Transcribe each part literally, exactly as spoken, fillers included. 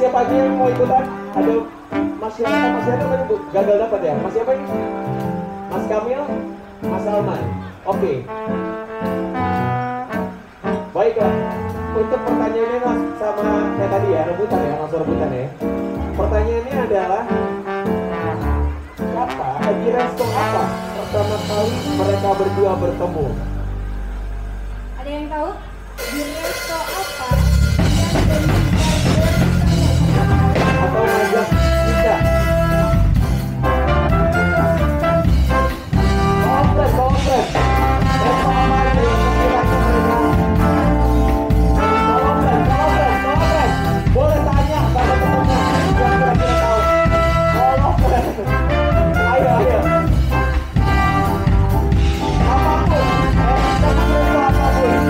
siapa lagi yang mau ikutan? Ada Mas siapa? Mas siapa tadi Bu? Gagal dapat ya? Mas siapa ini? Mas Kamil? Mas Salman? Oke. Baiklah. Untuk pertanyaannya mas sama kayak tadi ya, rebutan ya, langsung rebutan ya. Pertanyaannya adalah apa? Di resto apa pertama kali mereka berdua bertemu? Ada yang tahu? Di resto apa? Atau ngajak kita? Kompleks, kompleks. Resto apa yang sekiranya mereka? Kompleks, kompleks, kompleks. Boleh tanya pada temannya yang kira-kira tahu. Kompleks. Ayo, ayo. Apapun, resto apapun.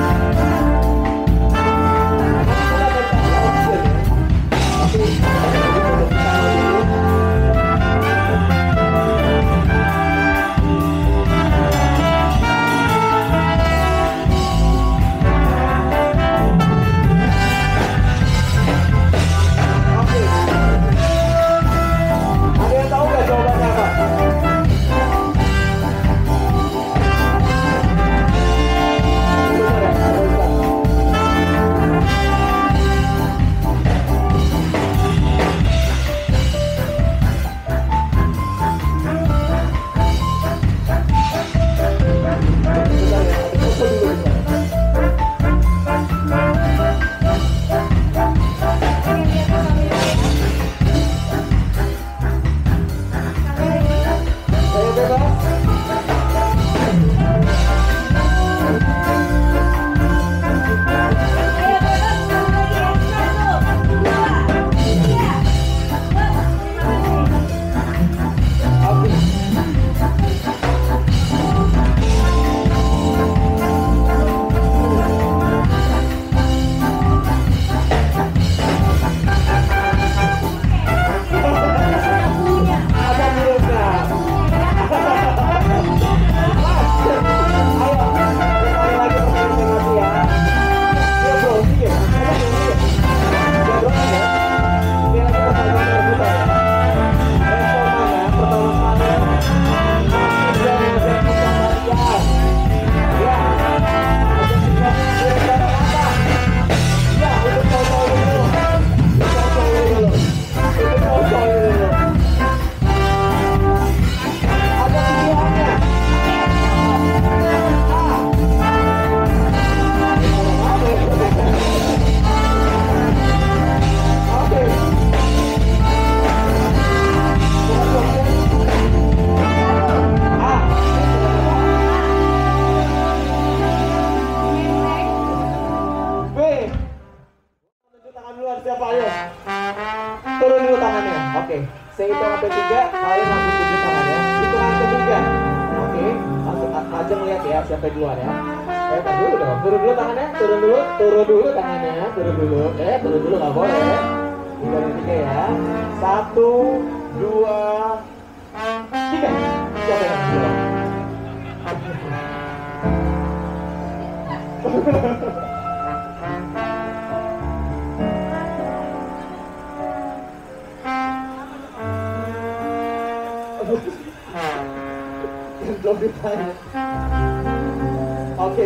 Oke.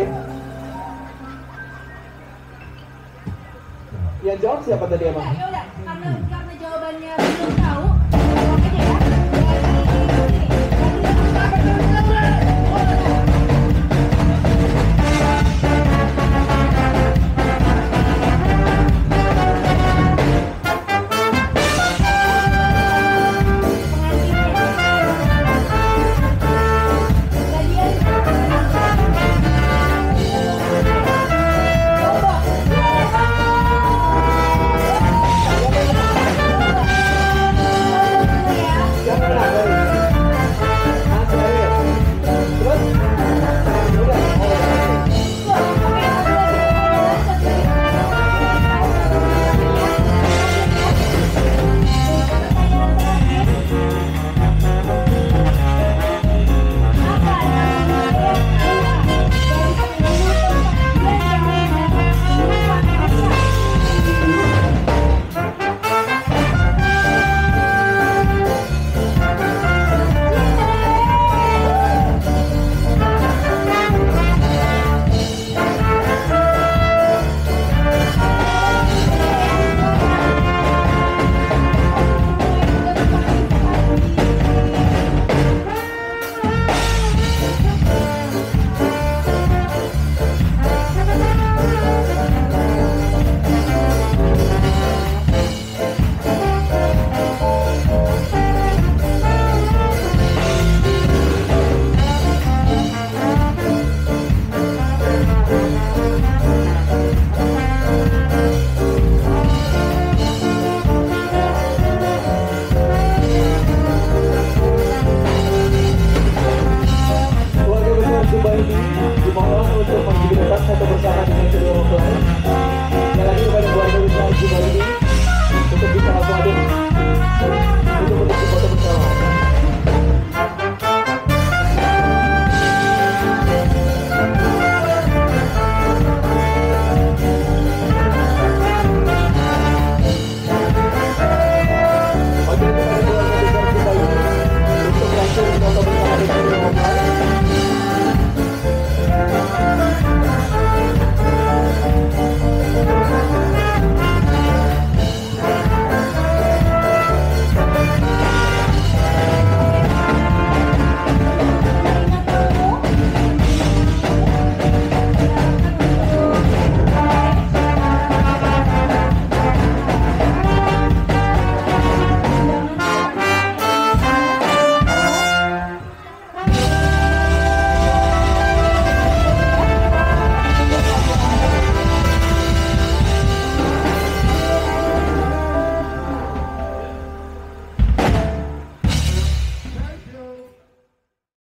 Yang jawab siapa tadi emang? Ya udah, karena karena jawabannya belum